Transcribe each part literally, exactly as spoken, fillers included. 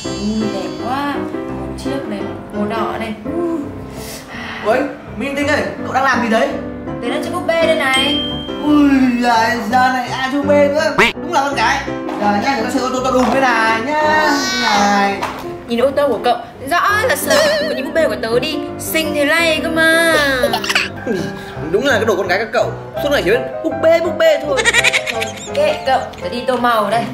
Ui đẹp quá. Một chiếc này, màu đỏ này. Ui, Minh Tinh ơi, cậu đang làm gì đấy? Đấy là chiếc búp bê đây này. Ui giời, giờ này ai chơi búp bê nữa. Đúng là con gái. Giờ nhá, người ta chơi ô tô to đùng đây này nhá. Này. Nhìn ô tô của cậu rõ là sợ. Còn nhìn búp bê của tớ đi, xinh thế này cơ mà. Đúng là cái đồ con gái các cậu. Suốt ngày chỉ biết búp bê búp bê thôi. Thôi kệ cậu, tớ đi tô màu đây.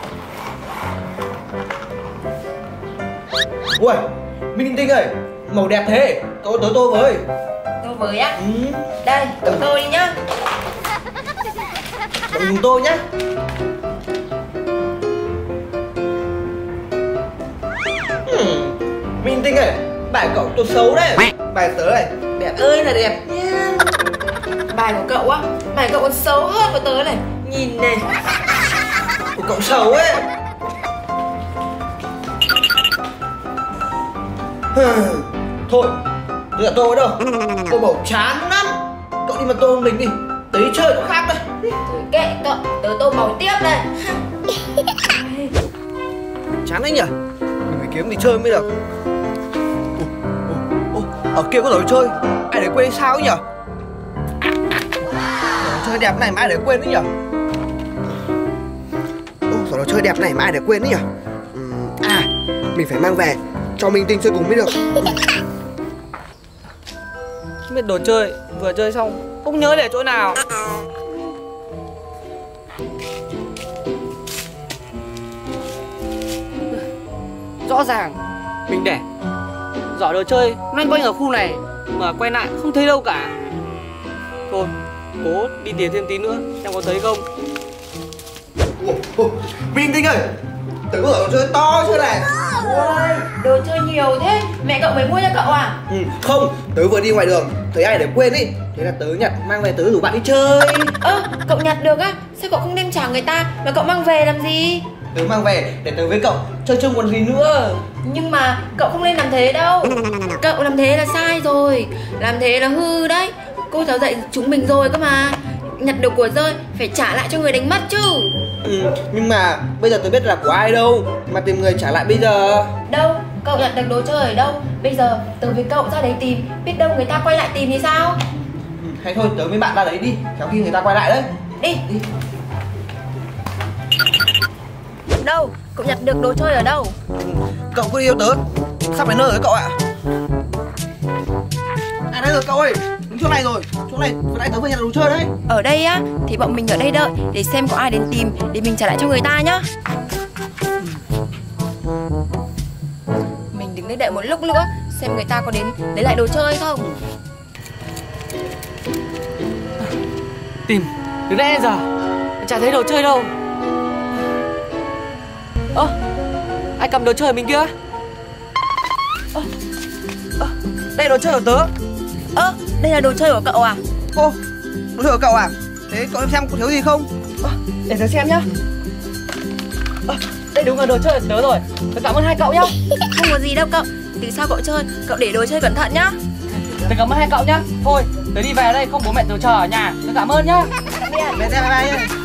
Ui, Minh Tinh ơi, màu đẹp thế. Cậu tới tô với. Tô với á? Ừ. Đây, cậu tô đi nhá. Cậu dùng tô nhá. Hmm. Minh Tinh ơi, bài cậu tô xấu đấy. Bài tớ này, đẹp ơi là đẹp nhá. Bài của cậu á, bài cậu còn xấu hơn của tớ này. Nhìn này. Của cậu xấu ấy. Thôi, tôi đã tô ở đâu. Tô màu chán lắm. Cậu đi mà tô mình đi. Tớ đi chơi chỗ khác đây. Thôi kệ cậu, tớ tô màu tiếp đây. Chán đấy nhỉ. Mình phải kiếm đi chơi mới được. Ồ, ồ, ồ, ở kia có trò chơi. Ai để quên sao ấy nhỉ? Trò chơi đẹp này mà ai để quên đấy nhỉ? Ồ, trò chơi đẹp này mà ai để quên đấy nhỉ? À, mình phải mang về cho Minh Tinh chơi cùng mới được. Không biết đồ chơi, vừa chơi xong không nhớ để chỗ nào. Rõ ràng mình để giỏ đồ chơi loanh quanh ở khu này mà quay lại không thấy đâu cả. Thôi, cố đi tìm thêm tí nữa xem có thấy không. Ồ, ồ, Minh Tinh ơi, tớ có trò chơi to chưa này. Ôi, đồ chơi nhiều thế. Mẹ cậu mới mua cho cậu à? Ừ, không, tớ vừa đi ngoài đường thấy ai để quên ý, thế là tớ nhặt mang về tớ rủ bạn đi chơi. Ơ, à, cậu nhặt được á? Sao cậu không đem trả người ta mà cậu mang về làm gì? Tớ mang về để tớ với cậu chơi chung còn gì nữa. Nhưng mà cậu không nên làm thế đâu. Cậu làm thế là sai rồi. Làm thế là hư đấy. Cô giáo dạy chúng mình rồi cơ mà. Nhặt được của rơi phải trả lại cho người đánh mất chứ. Ừ, nhưng mà bây giờ tớ biết là của ai đâu mà tìm người trả lại bây giờ. Đâu, cậu nhặt được đồ chơi ở đâu? Bây giờ tớ với cậu ra đấy tìm. Biết đâu người ta quay lại tìm thì sao? Ừ, hay thôi tớ với bạn ra đấy đi, khéo khi người ta quay lại đấy. Đi, đi. Đâu, cậu nhặt được đồ chơi ở đâu? Cậu cứ yêu tớ, sắp đến nơi rồi cậu ạ. À đây rồi cậu ơi, đứng chỗ này rồi. Chỗ này vừa nãy tớ vừa nhặt đồ chơi đấy. Ở đây á, thì bọn mình ở đây đợi để xem có ai đến tìm để mình trả lại cho người ta nhá. Mình đứng đây đợi một lúc nữa xem người ta có đến lấy lại đồ chơi không. Tìm từ nãy đến giờ chả thấy đồ chơi đâu. Ơ, ai cầm đồ chơi mình kia? Ơ, ơ, đây là đồ chơi của tớ. Ơ, đây là đồ chơi của cậu à? Ô, đồ chơi của cậu à? Thế cậu em xem có thiếu gì không? Ơ, để tớ xem nhá. Ơ, đây đúng là đồ chơi của tớ rồi. Tớ cảm ơn hai cậu nhá. Không có gì đâu cậu. Từ sau cậu chơi, cậu để đồ chơi cẩn thận nhá. Tớ cảm ơn hai cậu nhá. Thôi, tớ đi về đây, không bố mẹ tớ chờ ở nhà. Tớ cảm ơn nhá. Tạm biệt. Bye bye bye.